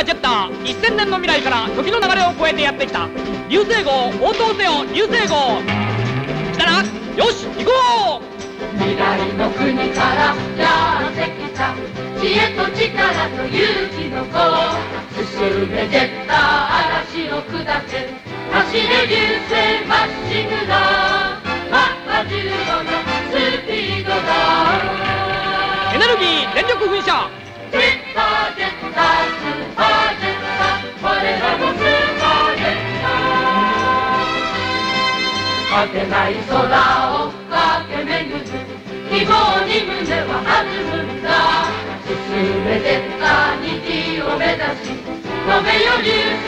はジェッター、1000年の未来から時の流れを超えてやってきた流星号、応答せよ流星号。来たな、よし行こう。 未来の国からやってきた知恵と力と勇気の子、進めジェッター嵐を砕け、走れ流星まっしぐら、マッハ15のスピードだ。 エネルギー電力噴射。 ジェッタージェッタースーパージェッター、我らのスーパージェッター。果てない空を駆け巡る希望に胸は弾むんだ。進めジェッター虹を目指し、飛べよ流